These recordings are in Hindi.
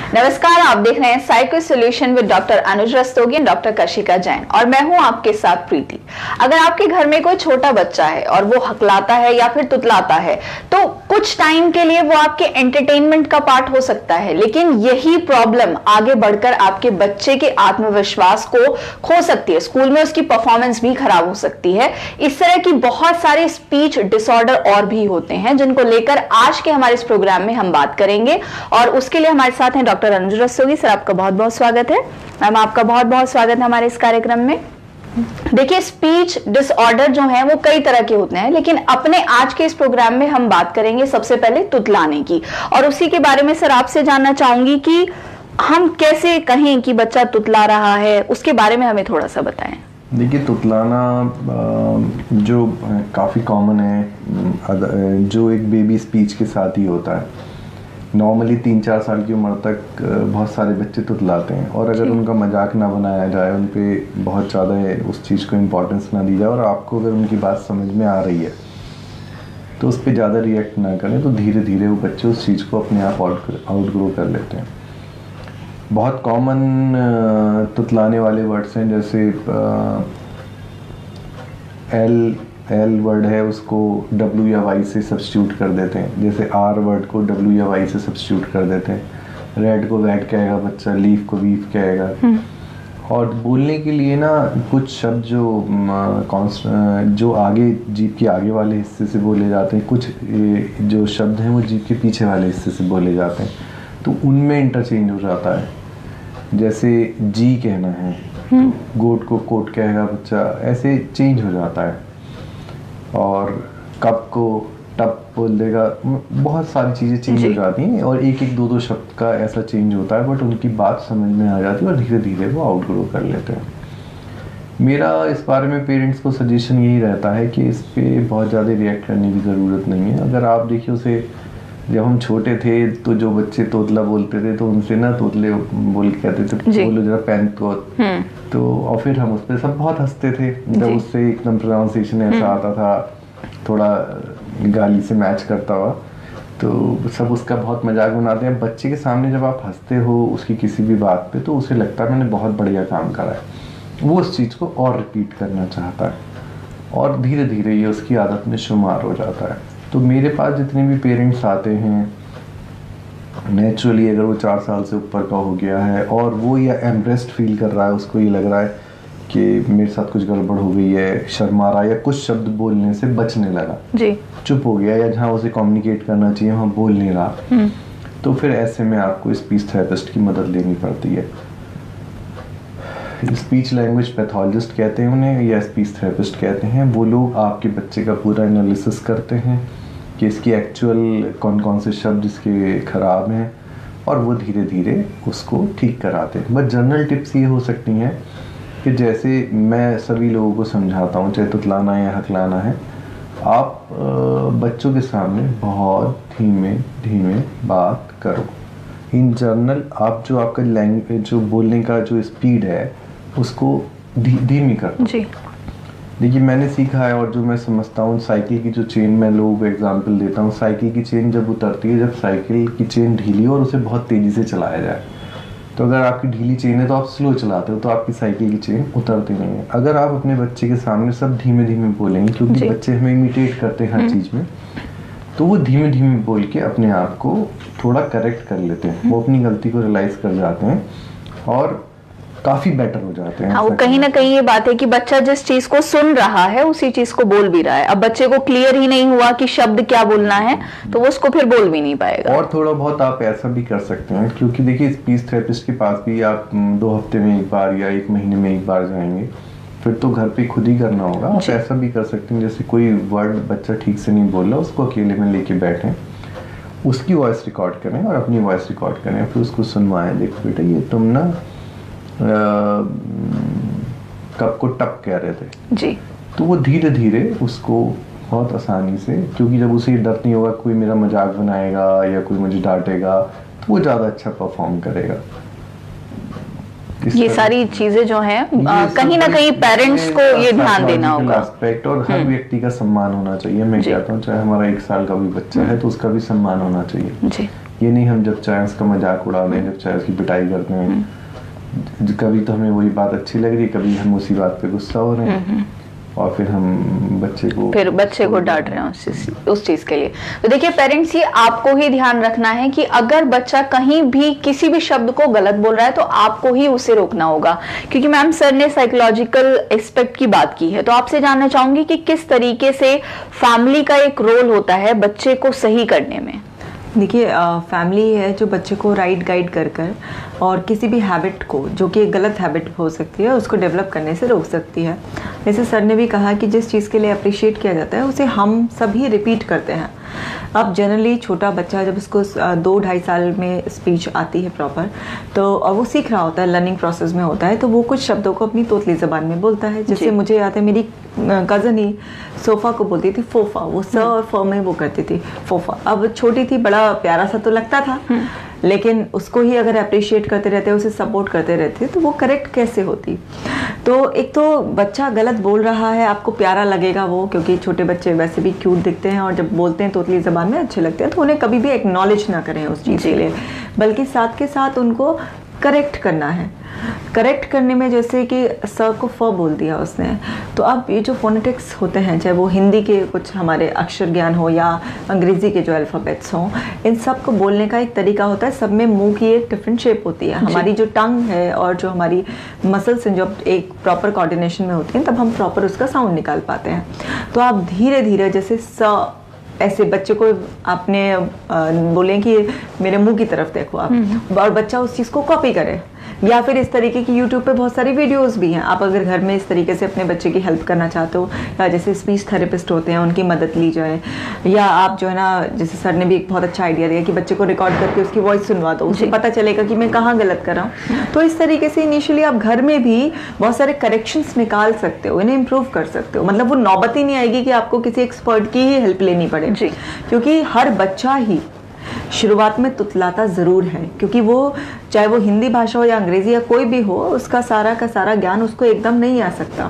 नमस्कार, आप देख रहे हैं psycho solution with doctor Anuj Rastogi और डॉक्टर कशिका जैन और मैं हूं आपके साथ प्रीति। अगर आपके घर में कोई छोटा बच्चा है और वो हकलाता है या फिर तुतलाता है तो कुछ टाइम के लिए वो आपके एंटरटेनमेंट का पार्ट हो सकता है, लेकिन यही प्रॉब्लम आगे बढ़कर आपके बच्चे के आत्मविश्वास को खो सकती है। स्कूल में उसकी परफॉर्मेंस भी खराब हो सकती है। इस तरह की बहुत सारे स्पीच डिसऑर्डर और भी होते हैं जिनको लेकर आज के हमारे इस प्रोग्राम में हम बात करेंगे और उसके लिए हमारे साथ हैं डॉक्टर अनुज रस्तोगी। सर, आपका बहुत बहुत स्वागत है। मैम, आपका बहुत बहुत स्वागत है हमारे इस कार्यक्रम में। देखिए, स्पीच डिसऑर्डर जो है वो कई तरह के होते हैं, लेकिन अपने आज के इस प्रोग्राम में हम बात करेंगे सबसे पहले तुतलाने की, और उसी के बारे में सर आपसे जानना चाहूंगी कि हम कैसे कहें कि बच्चा तुतला रहा है, उसके बारे में हमें थोड़ा सा बताएं। देखिए, तुतलाना जो काफ़ी कॉमन है, जो एक बेबी स्पीच के साथ ही होता है। नॉर्मली 3-4 साल की उम्र तक बहुत सारे बच्चे तुतलाते हैं, और अगर उनका मजाक ना बनाया जाए, उन पे बहुत ज़्यादा उस चीज़ को इम्पोर्टेंस ना दी जाए, और आपको अगर उनकी बात समझ में आ रही है तो उस पर ज़्यादा रिएक्ट ना करें, तो धीरे धीरे वो बच्चे उस चीज़ को अपने आप आउटग्रो कर लेते हैं। बहुत कॉमन तुतलाने वाले वर्ड्स हैं, जैसे एल वर्ड है उसको डब्ल्यू या वाई से सब्स्टिट्यूट कर देते हैं, जैसे आर वर्ड को डब्ल्यू या वाई से सब्स्टिट्यूट कर देते हैं। रेड को वैड कहेगा बच्चा, लीफ को वीफ कहेगा। और बोलने के लिए ना कुछ शब्द जो आगे जीभ के आगे वाले हिस्से से बोले जाते हैं, कुछ जो शब्द हैं वो जीभ के पीछे वाले हिस्से से बोले जाते हैं, तो उनमें इंटरचेंज हो जाता है। जैसे जी कहना है तो गोट को कोट कहेगा बच्चा, ऐसे चेंज हो जाता है। और कप को टप बोल देगा। बहुत सारी चीज़ें चेंज हो जाती हैं, और एक एक दो शब्द का ऐसा चेंज होता है, बट उनकी बात समझ में आ जाती है और धीरे धीरे वो आउटग्रो कर लेते हैं। मेरा इस बारे में पेरेंट्स को सजेशन यही रहता है कि इस पे बहुत ज़्यादा रिएक्ट करने की ज़रूरत नहीं है। अगर आप देखिए, उसे जब हम छोटे थे तो जो बच्चे तोतला बोलते थे तो उनसे ना तोतले बोल के कहते थे, बोलो जरा पैन तो, और फिर हम उस पर सब बहुत हंसते थे जब उससे एकदम प्रोनाउंसिएशन ऐसा आता था, थोड़ा गाली से मैच करता हुआ, तो सब उसका बहुत मजाक बनाते हैं। बच्चे के सामने जब आप हंसते हो उसकी किसी भी बात पे, तो उसे लगता है मैंने बहुत बढ़िया काम करा है, वो उस चीज़ को और रिपीट करना चाहता है, और धीरे धीरे ये उसकी आदत में शुमार हो जाता है। तो मेरे पास जितने भी पेरेंट्स आते हैं, नेचुरली अगर वो 4 साल से ऊपर का हो गया है और वो या एम्प्रेस्ड फील कर रहा है, उसको ये लग रहा है कि मेरे साथ कुछ गड़बड़ हो गई है, शर्मा रहा है, या कुछ शब्द बोलने से बचने लगा, चुप हो गया, या जहाँ उसे कम्युनिकेट करना चाहिए वहाँ बोल नहीं रहा, तो फिर ऐसे में आपको स्पीच थेरेपिस्ट की मदद लेनी पड़ती है। स्पीच लैंग्वेज पैथोलॉजिस्ट कहते हैं उन्हें, या स्पीच थेरेपिस्ट कहते हैं। वो लोग आपके बच्चे का पूरा एनालिसिस करते हैं कि इसकी एक्चुअल कौन कौन से शब्द इसके ख़राब हैं, और वो धीरे धीरे उसको ठीक कराते हैं। बट जनरल टिप्स ये हो सकती हैं कि जैसे मैं सभी लोगों को समझाता हूँ, चाहे तुतलाना है या हकलाना है, आप बच्चों के सामने बहुत धीमे धीमे बात करो। इन जनरल आप जो आपका लैंग्वेज, जो बोलने का जो स्पीड है, उसको धीमी कर दो। देखिए, मैंने सीखा है और जो मैं समझता हूँ, साइकिल की जो चेन, मैं लोगों को एग्जांपल देता हूँ, साइकिल की चेन जब उतरती है, जब साइकिल की चेन ढीली हो और उसे बहुत तेज़ी से चलाया जाए, तो अगर आपकी ढीली चेन है तो आप स्लो चलाते हो, तो आपकी साइकिल की चेन उतरती नहीं है। अगर आप अपने बच्चे के सामने सब धीमे धीमे बोलेंगे, क्योंकि बच्चे हमें इमिटेट करते हैं हर चीज़ में, तो वो धीमे धीमे बोल के अपने आप को थोड़ा करेक्ट कर लेते हैं, वो अपनी गलती को रियलाइज कर जाते हैं और काफी बेटर हो जाते हैं। वो कहीं ना कहीं ये बात है कि बच्चा जिस चीज को सुन रहा है उसी चीज को बोल भी रहा है। अब बच्चे को क्लियर ही नहीं हुआ कि शब्द क्या बोलना है, तो वो उसको फिर बोल भी नहीं पाएगा। और थोड़ा बहुत आप ऐसा भी कर सकते हैं, क्योंकि देखिए, स्पीच थेरेपिस्ट के पास भी आप 2 हफ्ते में एक बार या 1 महीने में एक बार जाएंगे, फिर तो घर पे खुद ही करना होगा। आप ऐसा भी कर सकते हैं, जैसे कोई वर्ड बच्चा ठीक से नहीं बोल रहा, उसको अकेले में लेके बैठें, उसकी वॉइस रिकॉर्ड करें और अपनी वॉइस रिकॉर्ड करें, फिर उसको सुनवाएं, देखो बेटा ये तुम ना कप को टप कह रहे थे जी, तो वो धीरे धीरे उसको बहुत आसानी से, क्योंकि जब उसे डर नहीं होगा कोई मेरा मजाक बनाएगा या कोई मुझे डांटेगा, तो वो ज़्यादा अच्छा परफॉर्म करेगा। ये सारी चीजें जो हैं कहीं ना कहीं पेरेंट्स को ये ध्यान देना होगा। एस्पेक्ट, और हर व्यक्ति का सम्मान होना चाहिए। मैं कहता हूँ चाहे हमारा 1 साल का भी बच्चा है तो उसका भी सम्मान होना चाहिए। ये नहीं हम जब चाहे उसका मजाक उड़ा लें, जब चाहे उसकी पिटाई करते हैं। कभी तो हमें वही बात अच्छी लग रही है, कभी हम उसी बात पे गुस्सा हो रहे हैं और फिर हम बच्चे को डांट रहे हैं उस चीज के लिए। तो देखिए पेरेंट्स, ये आपको ही ध्यान रखना है कि अगर बच्चा कहीं भी किसी भी शब्द को गलत बोल रहा है तो आपको ही उसे रोकना होगा, क्योंकि मैम सर ने साइकोलॉजिकल एस्पेक्ट की बात की है। तो आपसे जानना चाहूंगी कि किस तरीके से फैमिली का एक रोल होता है बच्चे को सही करने में। देखिए फैमिली है जो बच्चे को राइट गाइड कर कर और किसी भी हैबिट को, जो कि एक गलत हैबिट हो सकती है, उसको डेवलप करने से रोक सकती है। जैसे सर ने भी कहा कि जिस चीज़ के लिए अप्रिशिएट किया जाता है उसे हम सभी रिपीट करते हैं। अब जनरली छोटा बच्चा जब उसको 2-2.5 साल में स्पीच आती है प्रॉपर, तो और वो सीख रहा होता है, लर्निंग प्रोसेस में होता है, तो वो कुछ शब्दों को अपनी तोतली ज़बान में बोलता है। जैसे मुझे याद है मेरी कज़न ही सोफ़ा को बोलती थी फोफा, वो स और फ में वो करती थी फोफा। अब छोटी थी, बड़ा प्यारा सा तो लगता था, लेकिन उसको ही अगर अप्रिशिएट करते रहते, उसे सपोर्ट करते रहते, तो वो करेक्ट कैसे होती। तो एक तो बच्चा गलत बोल रहा है, आपको प्यारा लगेगा वो, क्योंकि छोटे बच्चे वैसे भी क्यूट दिखते हैं और जब बोलते हैं तोतली ज़बान में अच्छे लगते हैं, तो उन्हें कभी भी एक्नॉलेज ना करें उस चीज़ के लिए, बल्कि साथ के साथ उनको करेक्ट करना है। करेक्ट करने में जैसे कि स को फ बोल दिया उसने, तो अब ये जो फोनेटिक्स होते हैं, चाहे वो हिंदी के कुछ हमारे अक्षर ज्ञान हो या अंग्रेज़ी के जो अल्फ़ाबेट्स हों, इन सब को बोलने का एक तरीका होता है। सब में मुंह की एक डिफरेंट शेप होती है। हमारी जो टंग है और जो हमारी मसल्स हैं, जो एक प्रॉपर कोऑर्डिनेशन में होती हैं, तब हम प्रॉपर उसका साउंड निकाल पाते हैं। तो आप धीरे धीरे जैसे स, ऐसे बच्चे को आपने बोलें कि मेरे मुंह की तरफ देखो आप, और बच्चा उस चीज़ को कॉपी करे। या फिर इस तरीके की यूट्यूब पे बहुत सारी वीडियोस भी हैं। आप अगर घर में इस तरीके से अपने बच्चे की हेल्प करना चाहते हो, या जैसे स्पीच थेरेपिस्ट होते हैं उनकी मदद ली जाए, या आप जो है ना, जैसे सर ने भी एक बहुत अच्छा आइडिया दिया कि बच्चे को रिकॉर्ड करके उसकी वॉइस सुनवा दो, उसे पता चलेगा कि मैं कहाँ गलत कर रहा हूँ। तो इस तरीके से इनिशियली आप घर में भी बहुत सारे करेक्शंस निकाल सकते हो, इन्हें इम्प्रूव कर सकते हो। मतलब वो नौबत ही नहीं आएगी कि आपको किसी एक्सपर्ट की ही हेल्प लेनी पड़े, क्योंकि हर बच्चा ही शुरुआत में तुतलाता ज़रूर है, क्योंकि वो चाहे वो हिंदी भाषा हो या अंग्रेज़ी या कोई भी हो, उसका सारा का सारा ज्ञान उसको एकदम नहीं आ सकता।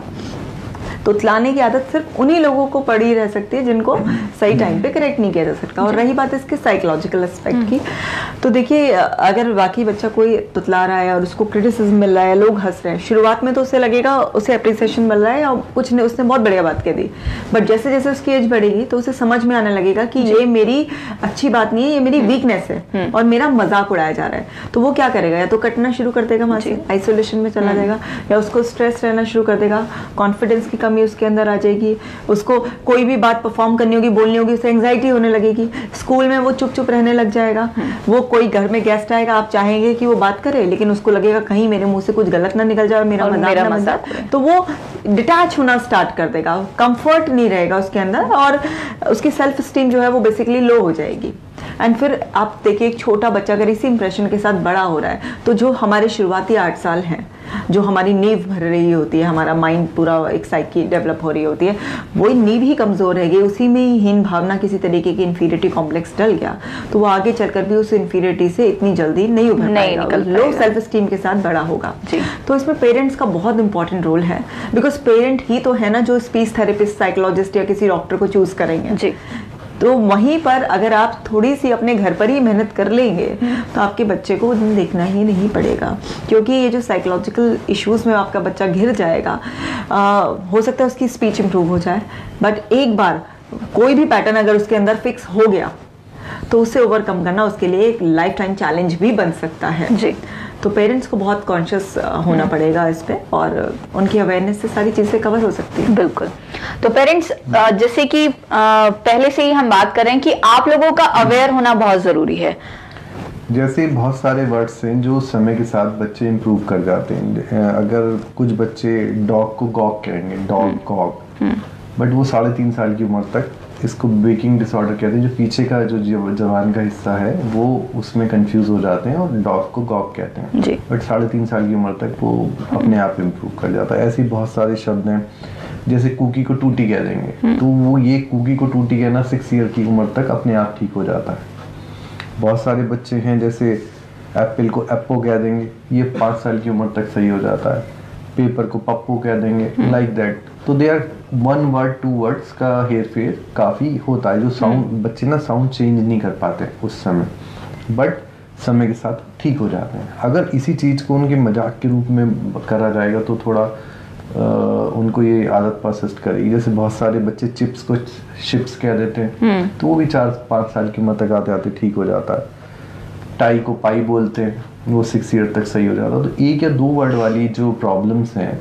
तुतलाने की आदत सिर्फ उन्हीं लोगों को पड़ी रह सकती है जिनको सही टाइम पे करेक्ट नहीं किया जा सकता। और रही बात इसके साइकोलॉजिकल एस्पेक्ट की, तो देखिए अगर वाकई बच्चा कोई तुतला रहा है और उसको क्रिटिसिज्म मिल रहा है, लोग हंस रहे हैं, शुरुआत में तो उसे लगेगा उसे अप्रिसिएशन मिल रहा है या कुछ ने उसने बहुत बढ़िया बात कह दी, बट जैसे जैसे उसकी एज बढ़ेगी तो उसे समझ में आने लगेगा कि ये मेरी अच्छी बात नहीं है, ये मेरी वीकनेस है और मेरा मजाक उड़ाया जा रहा है। तो वो क्या करेगा, या तो कटना शुरू कर देगा, वहाँ से आइसोलेशन में चला जाएगा, या उसको स्ट्रेस रहना शुरू कर देगा, कॉन्फिडेंस की कमी उसके अंदर आ जाएगी, उसको कोई भी बात परफॉर्म करनी होगी, बोलनी होगी, उसे एंग्जाइटी होने लगेगी, स्कूल में वो चुप चुप रहने लग जाएगा। वो कोई घर में गेस्ट आएगा, आप चाहेंगे कि वो बात करे, लेकिन उसको लगेगा कहीं मेरे मुंह से कुछ गलत ना निकल जाए और मेरा मजाक, तो वो डिटैच होना स्टार्ट कर देगा, कंफर्ट नहीं रहेगा उसके अंदर और उसकी सेल्फ स्टीम जो है वो बेसिकली लो हो जाएगी। एंड फिर आप देखिए एक छोटा बच्चा अगर इसी इंप्रेशन के साथ बड़ा हो रहा है, तो जो हमारे शुरुआती 8 साल हैं, जो हमारी नींव भर रही होती है, हमारा माइंड पूरा एक साइकी डेवलप हो रही होती है, वो नींव ही कमज़ोर रहेगी, उसी में ही हीन भावना, किसी तरीके की इन्फीरियरिटी कॉम्प्लेक्स डल गया, तो वो आगे चलकर भी उस इन्फीरियरिटी से इतनी जल्दी नहीं उभर पाएगा, लो सेल्फ स्टीम के साथ बड़ा होगा। तो इसमें पेरेंट्स का बहुत इंपॉर्टेंट रोल है, बिकॉज पेरेंट ही तो है ना जो स्पीच थेरेपिस्ट, साइकोलॉजिस्ट या किसी डॉक्टर को चूज करेंगे। तो वहीं पर अगर आप थोड़ी सी अपने घर पर ही मेहनत कर लेंगे तो आपके बच्चे को उन्हें देखना ही नहीं पड़ेगा, क्योंकि ये जो साइकोलॉजिकल इश्यूज में आपका बच्चा घिर जाएगा, हो सकता है उसकी स्पीच इंप्रूव हो जाए, बट एक बार कोई भी पैटर्न अगर उसके अंदर फिक्स हो गया तो उसे ओवरकम करना उसके लिए एक लाइफ टाइम चैलेंज भी बन सकता है। जी, तो पेरेंट्स को बहुत कॉन्शियस होना पड़ेगा इस पे, और उनकी अवेयरनेस से सारी चीज़ें कवर हो सकती है। बिल्कुल। तो पेरेंट्स जैसे कि पहले से ही हम बात कर रहे हैं कि आप लोगों का अवेयर होना बहुत ज़रूरी है। जैसे बहुत सारे वर्ड्स हैं जो समय के साथ बच्चे इंप्रूव कर जाते हैं। अगर कुछ बच्चे डॉग को गॉग कहेंगे, डॉग गॉग, बट वो 3.5 साल की उम्र तक इसको बेकिंग डिसऑर्डर कहते हैं, जो पीछे का जो जबान का हिस्सा है वो उसमें कंफ्यूज हो जाते हैं और डॉग को गॉग कहते हैं, बट 3.5 साल की उम्र तक वो अपने आप इम्प्रूव कर जाता है। ऐसे ही बहुत सारे शब्द हैं, जैसे कुकी को टूटी कह देंगे, तो वो ये कुकी को टूटी कहना 6 ईयर की उम्र तक अपने आप ठीक हो जाता है। बहुत सारे बच्चे हैं जैसे एप्पल को एप्पो कह देंगे, ये 5 साल की उम्र तक सही हो जाता है। पेपर को पप्पो कह देंगे, लाइक दैट। तो दे आर 1 वर्ड 2 वर्ड्स का हेर फेर काफ़ी होता है, जो साउंड बच्चे ना साउंड चेंज नहीं कर पाते उस समय। बट समय के साथ ठीक हो जाते हैं। अगर इसी चीज़ को उनके मजाक के रूप में करा जाएगा तो थोड़ा उनको ये आदत परसिस्ट करेगी। जैसे बहुत सारे बच्चे चिप्स को शिप्स कह देते हैं, तो वो भी 4-5 साल की उम्र तक आते आते ठीक हो जाता है। टाई को पाई बोलते हैं, वो 6 ईयर तक सही हो जाता है। तो 1 या 2 वर्ड वाली जो प्रॉब्लम्स हैं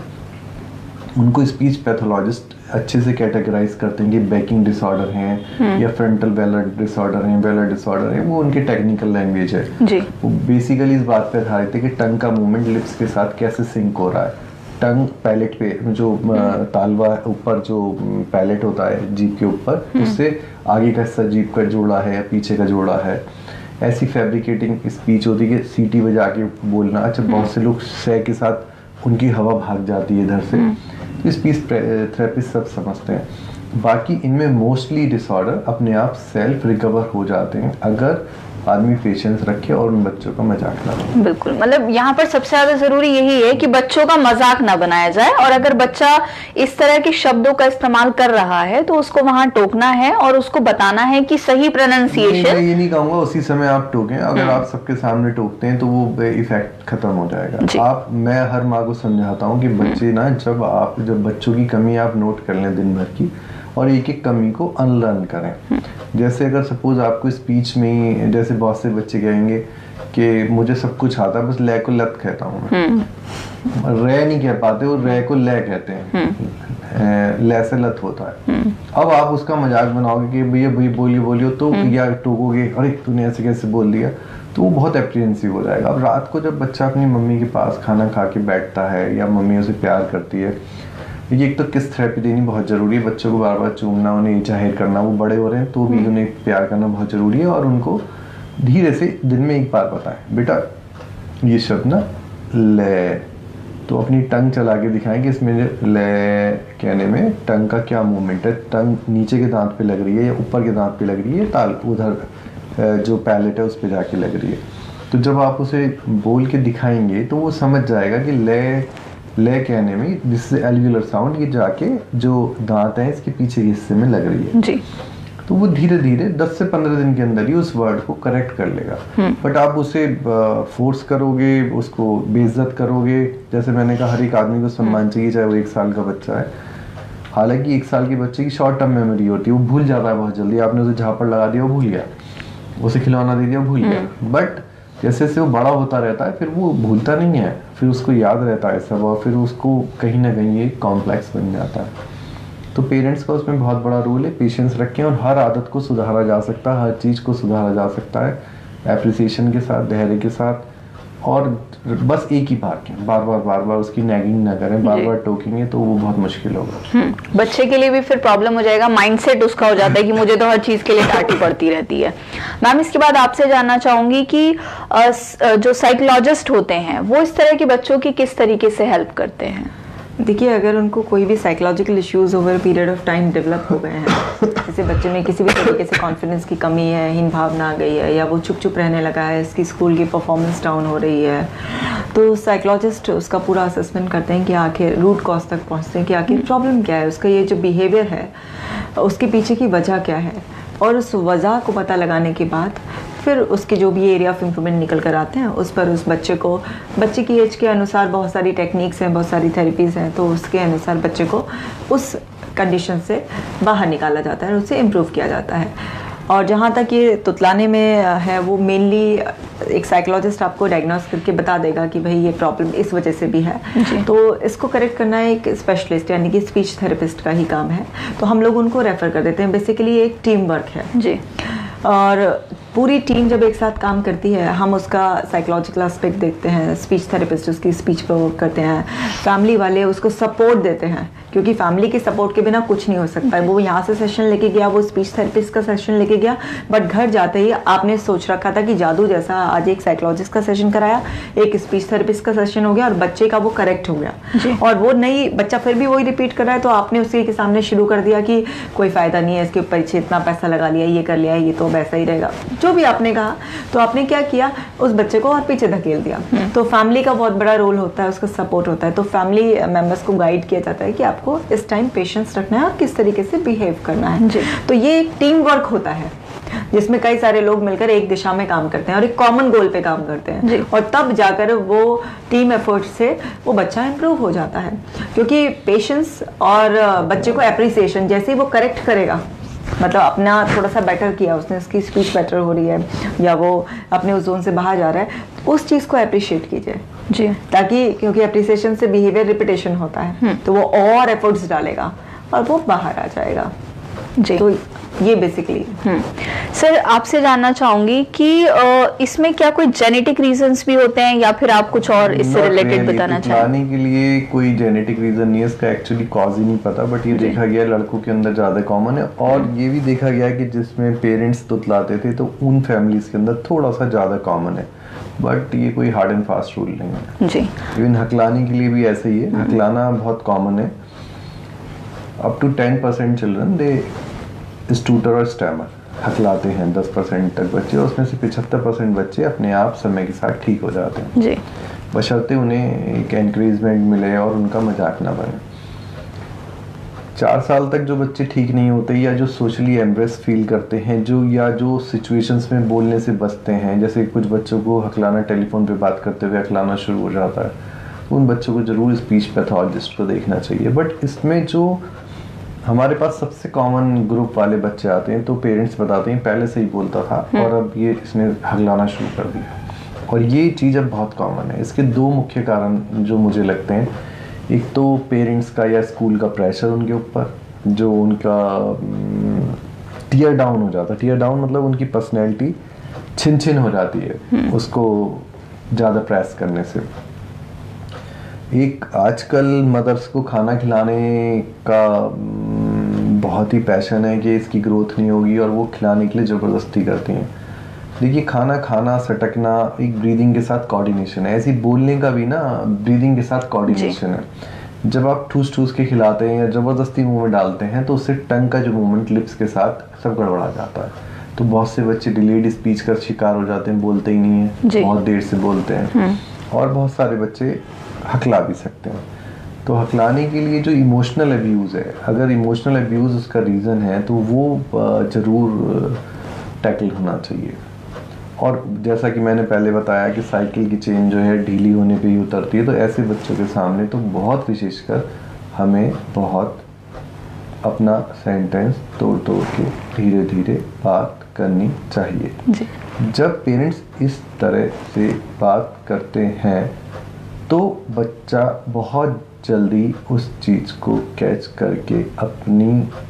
उनको स्पीच पैथोलॉजिस्ट अच्छे से कैटेगराइज करते हैं कि बैकिंग डिसऑर्डर हैं या फ्रंटल वेलर डिसऑर्डर हैं, वेलर डिसऑर्डर है। वो उनकी टेक्निकल लैंग्वेज है जी। वो बेसिकली इस बात पे आधारित है कि टंग का मूवमेंट लिप्स के साथ कैसे सिंक हो रहा है। टंग पैलेट पे जो तालवा ऊपर जो पैलेट होता है जीभ के ऊपर, उससे आगे का हिस्सा जीभ का जोड़ा है या पीछे का जोड़ा है। ऐसी फैब्रिकेटिंग स्पीच होती है कि सीटी बजा के बोलना। अच्छा, बहुत से लोग सह के साथ उनकी हवा भाग जाती है इधर से, तो स्पीच थेरेपिस्ट सब समझते हैं। बाकी इनमें मोस्टली डिसऑर्डर अपने आप सेल्फ रिकवर हो जाते हैं अगर आदमी पेशेंस रखे और उन बच्चों का मजाक ना बनाए। बिल्कुल, मतलब यहाँ पर सबसे ज्यादा जरूरी यही है कि बच्चों का मजाक ना बनाया जाए, और अगर बच्चा इस तरह के शब्दों का इस्तेमाल कर रहा है तो उसको वहां टोकना है और उसको बताना है कि सही प्रोनाउंसिएशन। मैं ये नहीं कहूंगा उसी समय आप टोकें। अगर आप सबके सामने टोकते हैं तो वो इफेक्ट खत्म हो जाएगा। मैं हर माँ को समझाता हूँ कि बच्चे ना, जब बच्चों की कमी आप नोट कर लें दिन भर की, और एक एक कमी को अनलर्न करें। जैसे अगर सपोज आपको स्पीच में ही, जैसे बहुत से बच्चे कहेंगे कि मुझे सब कुछ आता है, बस ले को लत कहता हूँ मैं, रे नहीं कह पाते, वो रे को ले कहते हैं, ले से लत होता है। अब आप उसका मजाक बनाओगे कि भैया भाई बोलियो तो, या टोकोगे अरे तूने ऐसे कैसे बोल दिया, तो वो बहुत एप्रीहेंसिव हो जाएगा। अब रात को जब बच्चा अपनी मम्मी के पास खाना खा के बैठता है या मम्मी उसे प्यार करती है, ये एक तो किस थेरेपी देनी बहुत ज़रूरी है। बच्चों को बार बार चूमना, उन्हें जाहिर करना, वो बड़े हो रहे हैं तो भी उन्हें प्यार करना बहुत ज़रूरी है। और उनको धीरे से दिन में एक बार बताएं, बेटा ये शब्द ना ले, तो अपनी टंग चला के दिखाएं कि इसमें ले कहने में टंग का क्या मूवमेंट है। टंग नीचे के दांत पे लग रही है या ऊपर के दांत पे लग रही है, ताल उधर जो पैलेट है उस पे जाके लग रही है। तो जब आप उसे बोल के दिखाएंगे तो वो समझ जाएगा कि ले कहने में दिस इज एल्वियुलर साउंड, ये जाके जो दांत है इसके पीछे के हिस्से में लग रही है जी। तो वो धीरे धीरे 10 से 15 दिन के अंदर ही उस वर्ड को करेक्ट कर लेगा। बट आप उसे फोर्स करोगे, उसको बेइज्जत करोगे। जैसे मैंने कहा, हर एक आदमी को सम्मान चाहिए, चाहे वो 1 साल का बच्चा है। हालांकि 1 साल के बच्चे की शॉर्ट टर्म मेमोरी होती है, वो भूल जाता है बहुत जल्दी। आपने उसे झापड़ लगा दिया, वो भूल गया, उसे खिलौना दे दिया, भूल गया। बट जैसे जैसे वो बड़ा होता रहता है फिर वो भूलता नहीं है, फिर उसको याद रहता है सब, और फिर उसको कहीं ना कहीं ये कॉम्प्लेक्स बन जाता है। तो पेरेंट्स का उसमें बहुत बड़ा रोल है। पेशेंस रखें, और हर आदत को सुधारा जा सकता है, हर चीज़ को सुधारा जा सकता है एप्रिसिएशन के साथ, धैर्य के साथ। और बस एक ही बार करें, बार बार उसकी नैगिंग ना करें। बार बार टोकेंगे तो वो बहुत मुश्किल होगा। बच्चे के लिए भी फिर प्रॉब्लम हो जाएगा, माइंडसेट उसका हो जाता है कि मुझे तो हर चीज के लिए डांटी पड़ती रहती है। मैम, इसके बाद आपसे जानना चाहूंगी कि जो साइकोलॉजिस्ट होते हैं वो इस तरह के बच्चों की किस तरीके से हेल्प करते हैं? देखिए, अगर उनको कोई भी psychological issues over period of time develop हो गए हैं, जैसे बच्चे में किसी भी तरीके से कॉन्फिडेंस की कमी है, हीन भावना आ गई है, या वो चुप रहने लगा है, इसकी स्कूल की परफॉर्मेंस डाउन हो रही है, तो साइकोलॉजिस्ट उसका पूरा असेसमेंट करते हैं कि आखिर रूट कॉज तक पहुंचते हैं कि आखिर प्रॉब्लम क्या है, उसका ये जो बिहेवियर है उसके पीछे की वजह क्या है। और उस वजह को पता लगाने के बाद फिर उसके जो भी एरिया ऑफ इम्प्रूवमेंट निकल कर आते हैं, उस पर उस बच्चे की एज के अनुसार बहुत सारी टेक्निक्स हैं, बहुत सारी थेरेपीज़ हैं, तो उसके अनुसार बच्चे को उस कंडीशन से बाहर निकाला जाता है, उससे इम्प्रूव किया जाता है। और जहाँ तक ये तुतलाने में है, वो मेनली एक साइकोलॉजिस्ट आपको डायग्नोस करके बता देगा कि भाई ये प्रॉब्लम इस वजह से भी है, तो इसको करेक्ट करना एक स्पेशलिस्ट यानी कि स्पीच थेरेपिस्ट का ही काम है। तो हम लोग उनको रेफ़र कर देते हैं। बेसिकली एक टीम वर्क है जी, और पूरी टीम जब एक साथ काम करती है, हम उसका साइकोलॉजिकल एस्पेक्ट देखते हैं, स्पीच थेरेपिस्ट उसकी स्पीच पर वर्क करते हैं, फैमिली वाले उसको सपोर्ट देते हैं, क्योंकि फैमिली के सपोर्ट के बिना कुछ नहीं हो सकता है। वो यहाँ से सेशन लेके गया, वो स्पीच थेरेपिस्ट का सेशन लेके गया, बट घर जाते ही आपने सोच रखा था कि जादू जैसा आज एक साइकोलॉजिस्ट का सेशन कराया, एक स्पीच थेरेपिस्ट का सेशन हो गया और बच्चे का वो करेक्ट हो गया, और वो नहीं, बच्चा फिर भी वही रिपीट कर रहा है, तो आपने उसी के सामने शुरू कर दिया कि कोई फायदा नहीं है, इसके पीछे इतना पैसा लगा लिया, ये कर लिया, ये तो वैसा ही रहेगा, जो भी आपने कहा। तो आपने क्या किया, उस बच्चे को और पीछे धकेल दिया। तो फैमिली का बहुत बड़ा रोल होता है, उसका सपोर्ट होता है। तो फैमिली मेंबर्स को गाइड किया जाता है कि आपको इस टाइम पेशेंस रखना है और किस तरीके से बिहेव करना है। तो ये एक टीम वर्क होता है। जिसमें कई सारे लोग मिलकर एक दिशा में काम करते हैं और एक कॉमन गोल पे काम करते हैं, और तब जाकर वो टीम एफर्ट से वो बच्चा इम्प्रूव हो जाता है। क्योंकि पेशेंस और बच्चे को एप्रिसिएशन, जैसे ही वो करेक्ट करेगा, मतलब अपना थोड़ा सा बेटर किया उसने, उसकी स्पीच बेटर हो रही है या वो अपने उस जोन से बाहर जा रहा है, उस चीज़ को अप्रिशिएट कीजिए जी, ताकि क्योंकि अप्रिसिएशन से बिहेवियर रिपीटेशन होता है, तो वो और एफर्ट्स डालेगा और वो बाहर आ जाएगा जी। तो ये बेसिकली सर आपसे जानना चाहूंगी कि इसमें क्या कोई जेनेटिक रीजंस भी होते हैं या फिर आप कुछ और इससे रिलेटेड बताना चाहेंगे? तुतलाने के लिए कोई जेनेटिक रीजन नहीं है, इसका एक्चुअली कॉज ही नहीं पता, बट ये देखा गया लड़कों के अंदर ज्यादा कॉमन है, और ये भी देखा गया कि जिसमें पेरेंट्स तुतलाते थे तो उन फैमिलीज के अंदर थोड़ा सा ज्यादा कॉमन है, बट ये कोई हार्ड एंड फास्ट रूल नहीं है जी। इवन हकलाने के लिए भी ऐसे ही है, हकलाना बहुत कॉमन है। Up to 10% children they stutter और स्टैमर, हकलाते हैं 10% तक बच्चे, और उसमें से 75% बच्चे अपने आप समय के साथ ठीक हो जाते हैं जी, बशर्ते उन्हें एक एनकरेजमेंट मिले और उनका मजाक ना बने। 4 साल तक जो बच्चे ठीक नहीं होते या जो सोशली एम्ब्रेस फील करते हैं, जो सिचुएशंस में बोलने से बचते हैं, जैसे कुछ बच्चों को हकलाना, टेलीफोन पे बात करते हुए हकलाना शुरू हो जाता है, उन बच्चों को जरूर स्पीच पैथोलॉजिस्ट को देखना चाहिए। बट इसमें जो हमारे पास सबसे कॉमन ग्रुप वाले बच्चे आते हैं तो पेरेंट्स बताते हैं पहले से ही बोलता था और अब ये इसने हकलाना शुरू कर दिया, और ये चीज़ अब बहुत कॉमन है। इसके 2 मुख्य कारण जो मुझे लगते हैं, एक तो पेरेंट्स का या स्कूल का प्रेशर उनके ऊपर, जो उनका टीयर डाउन हो जाता है। टीयर डाउन मतलब उनकी पर्सनैलिटी छिन छिन हो जाती है उसको ज़्यादा प्रेस करने से। एक आजकल मदर्स को खाना खिलाने का बहुत ही पैशन है कि इसकी ग्रोथ नहीं होगी, और वो खिलाने के लिए ज़बरदस्ती करती हैं। देखिए, खाना खाना, सटकना एक ब्रीदिंग के साथ कोऑर्डिनेशन है, ऐसे ही बोलने का भी ना ब्रीदिंग के साथ कोऑर्डिनेशन है। जब आप ठूस ठूस के खिलाते हैं या ज़बरदस्ती मुंह में डालते हैं तो उससे टंग का जो मूवमेंट लिप्स के साथ सब गड़बड़ा जाता है। तो बहुत से बच्चे डिलेड स्पीच का शिकार हो जाते हैं, बोलते ही नहीं है, बहुत देर से बोलते हैं, और बहुत सारे बच्चे हकला भी सकते हैं। तो हकलाने के लिए जो इमोशनल अब्यूज़ है, अगर इमोशनल अब्यूज़ उसका रीज़न है तो वो ज़रूर टैकल होना चाहिए। और जैसा कि मैंने पहले बताया कि साइकिल की चेन जो है ढीली होने पे ही उतरती है, तो ऐसे बच्चों के सामने तो बहुत विशेषकर हमें बहुत अपना सेंटेंस तोड़ तोड़ के धीरे धीरे बात करनी चाहिए जी। जब पेरेंट्स इस तरह से बात करते हैं तो बच्चा बहुत जल्दी उस चीज़ को कैच करके अपनी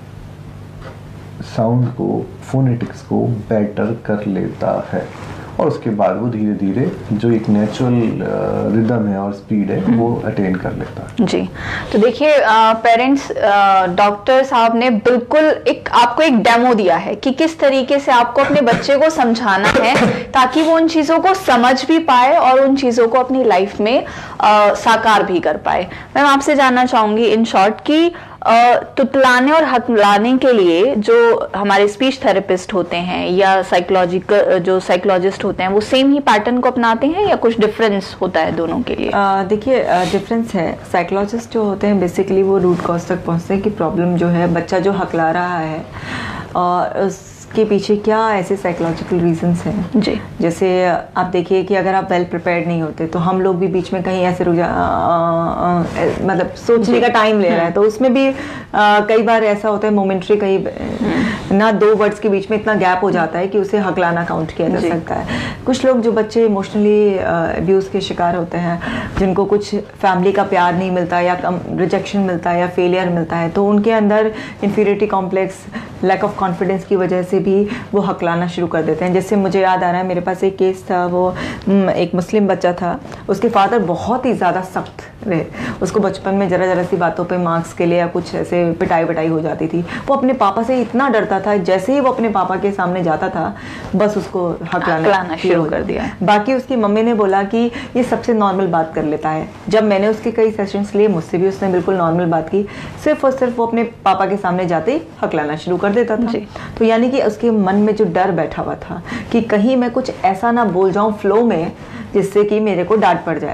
साउंड को, फोनेटिक्स को बेटर कर लेता है, और उसके बाद वो धीरे धीरे जो एक नेचुरल रिदम है और स्पीड है वो अटेन कर लेता है जी। तो देखिए, पेरेंट्स, डॉक्टर साहब ने बिल्कुल आपको एक डेमो दिया है कि किस तरीके से आपको अपने बच्चे को समझाना है ताकि वो उन चीज़ों को समझ भी पाए और उन चीज़ों को अपनी लाइफ में साकार भी कर पाए। मैं आपसे जानना चाहूँगी इन शॉर्ट कि तुतलाने और हकलाने के लिए जो हमारे स्पीच थेरेपिस्ट होते हैं या साइकोलॉजिस्ट होते हैं, वो सेम ही पैटर्न को अपनाते हैं या कुछ डिफरेंस होता है दोनों के लिए? देखिए, डिफरेंस है। साइकोलॉजिस्ट जो होते हैं बेसिकली वो रूट कॉज तक पहुंचते हैं कि प्रॉब्लम जो है, बच्चा जो हकला रहा है और उसके पीछे क्या ऐसे साइकोलॉजिकल रीजंस हैं जी। जैसे आप देखिए कि अगर आप वेल प्रिपेयर्ड नहीं होते तो हम लोग भी बीच में कहीं ऐसे मतलब सोचने का टाइम ले रहा है, तो उसमें भी कई बार ऐसा होता है मोमेंट्री, कई ना 2 वर्ड्स के बीच में इतना गैप हो जाता है कि उसे हकलाना काउंट किया जा सकता है। कुछ लोग जो बच्चे इमोशनली अब्यूज़ के शिकार होते हैं, जिनको कुछ फैमिली का प्यार नहीं मिलता या रिजेक्शन मिलता है या फेलियर मिलता है, तो उनके अंदर inferiority complex, lack of confidence की वजह से भी वो हकलाना शुरू कर देते हैं। जैसे मुझे याद आ रहा है, मेरे पास एक केस था, वो एक मुस्लिम बच्चा था, उसके फादर बहुत ही ज़्यादा सख्त रहे, उसको बचपन में जरा सी बातों पे मार्क्स के लिए या कुछ ऐसे पिटाई हो जाती थी। वो अपने पापा से इतना डरता था, जैसे ही वो अपने पापा के सामने जाता था बस उसको हकलाना शुरू कर दिया। बाकी उसकी मम्मी ने बोला कि ये सबसे नॉर्मल बात कर लेता है। जब मैंने उसके कई सेशंस लिए, मुझसे भी उसने बिल्कुल नॉर्मल बात की, सिर्फ और सिर्फ वो अपने पापा के सामने जाते ही हकलाना शुरू कर देता था। तो यानी कि उसके मन में जो डर बैठा हुआ था कि कहीं मैं कुछ ऐसा ना बोल जाऊं फ्लो में जिससे कि मेरे को डांट पड़ जाए,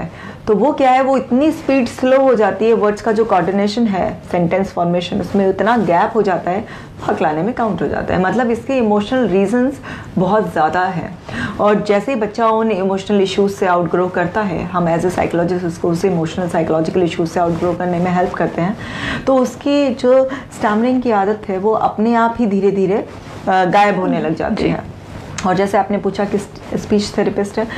तो वो क्या है, वो इतनी स्पीड स्लो हो जाती है, वर्ड्स का जो कोऑर्डिनेशन है, सेंटेंस फॉर्मेशन, उसमें इतना गैप हो जाता है, हकलाने में काउंट हो जाता है। मतलब इसके इमोशनल रीजंस बहुत ज़्यादा हैं। और जैसे ही बच्चा उन इमोशनल इश्यूज से आउटग्रो करता है, हम एज ए साइकोलॉजिस्ट उसको उस इमोशनल साइकोलॉजिकल इश्यूज से आउटग्रो करने में हेल्प करते हैं, तो उसकी जो स्टैमरिंग की आदत है वो अपने आप ही धीरे धीरे गायब होने लग जाती है। और जैसे आपने पूछा कि स्पीच थेरेपिस्ट है,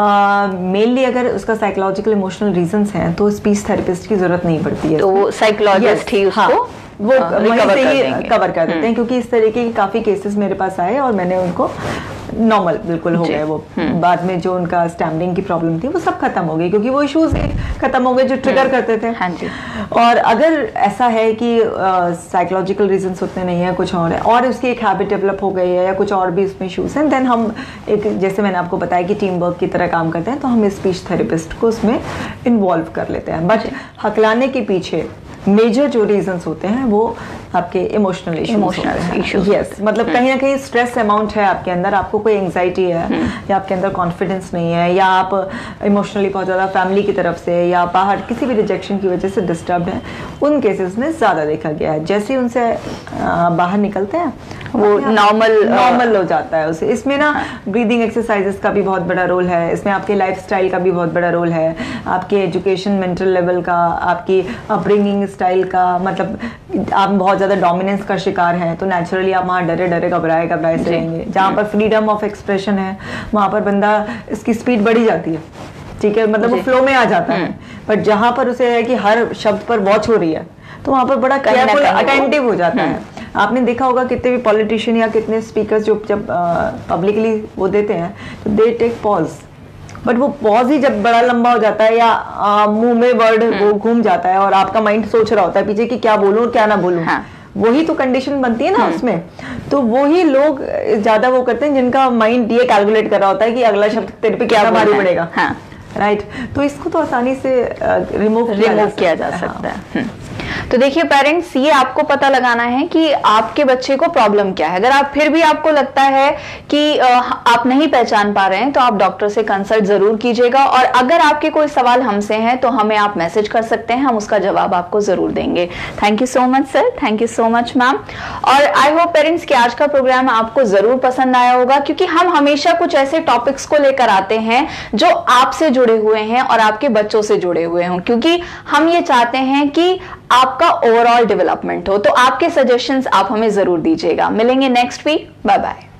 मेनली अगर उसका साइकोलॉजिकल इमोशनल रीजंस हैं तो स्पीच थेरेपिस्ट की जरूरत नहीं पड़ती है, तो वो साइकोलॉजिस्ट ही उसको वो वहीं से ही कवर कर देते हैं। क्योंकि इस तरीके के काफ़ी केसेस मेरे पास आए और मैंने उनको नॉर्मल बिल्कुल हो गए, वो बाद में जो उनका स्टैमरिंग की प्रॉब्लम थी वो सब खत्म हो गई, क्योंकि वो इश्यूज खत्म हो गए जो ट्रिगर करते थे। हाँ जी। और अगर ऐसा है कि साइकोलॉजिकल रीजंस उतने नहीं है, कुछ और है, और उसकी एक हैबिट डेवलप हो गई है या कुछ और भी उसमें इश्यूज हैं, देन हम एक, जैसे मैंने आपको बताया कि टीम वर्क की तरह काम करते हैं, तो हम स्पीच थेरेपिस्ट को उसमें इन्वॉल्व कर लेते हैं। बट हकलाने के पीछे मेजर जो रीजंस होते हैं वो आपके इमोशनल इश्यूज। यस, मतलब कहीं ना कहीं स्ट्रेस अमाउंट है आपके अंदर, आपको कोई एंग्जाइटी है या आपके अंदर कॉन्फिडेंस नहीं है, या आप इमोशनली बहुत ज़्यादा फैमिली की तरफ से या बाहर किसी भी रिजेक्शन की वजह से डिस्टर्ब है, उन केसेस में ज़्यादा देखा गया है। जैसे ही उनसे बाहर निकलते हैं वो नॉर्मल हो जाता है उसे। इसमें ना ब्रीदिंग एक्सरसाइजेस का भी बहुत बड़ा रोल है, इसमें आपके लाइफस्टाइल का भी बहुत बड़ा रोल है, आपके एजुकेशन मेंटल लेवल का, आपकी अपब्रिंगिंग स्टाइल का। मतलब आप बहुत ज़्यादा डोमिनेंस का शिकार हैं तो नेचुरली आप वहाँ डरे डरे घबराए से रहेंगे। जहाँ पर फ्रीडम ऑफ एक्सप्रेशन है वहाँ पर बंदा इसकी स्पीड बढ़ी जाती है, ठीक है, मतलब वो फ्लो में आ जाता है। बट जहाँ पर उसे है कि हर शब्द पर वॉच हो रही है तो वहाँ पर बड़ा केयरफुल अटेंटिव हो जाता है। आपने देखा होगा कितने भी पॉलिटिशियन या कितने स्पीकर्स जो जब पब्लिकली वो देते हैं तो दे टेक पॉज, बट वो पॉज ही जब बड़ा लंबा हो जाता है या मुंह में वर्ड वो घूम जाता है और आपका माइंड सोच रहा होता है पीछे कि क्या बोलूं और क्या ना बोलूं, वही तो कंडीशन बनती है ना उसमें। तो वही लोग ज्यादा वो करते हैं जिनका माइंड ये कैलकुलेट कर रहा होता है कि अगला शब्द तेरे पे क्या भारी पड़ेगा। राइट, तो इसको तो आसानी से रिमूव किया जा सकता है। तो देखिए पेरेंट्स, ये आपको पता लगाना है कि आपके बच्चे को प्रॉब्लम क्या है। अगर आप फिर भी आपको लगता है कि आप नहीं पहचान पा रहे हैं तो आप डॉक्टर से कंसल्ट जरूर कीजिएगा। और अगर आपके कोई सवाल हमसे हैं तो हमें आप मैसेज कर सकते हैं, हम उसका जवाब आपको जरूर देंगे। Thank you so much sir, thank you so much ma'am. और आई होप पेरेंट्स कि आज का प्रोग्राम आपको जरूर पसंद आया होगा, क्योंकि हम हमेशा कुछ ऐसे टॉपिक्स को लेकर आते हैं जो आपसे जुड़े हुए हैं और आपके बच्चों से जुड़े हुए हों, क्योंकि हम ये चाहते हैं कि आपका ओवरऑल डेवलपमेंट हो। तो आपके सजेशंस आप हमें जरूर दीजिएगा। मिलेंगे नेक्स्ट वीक, बाय बाय।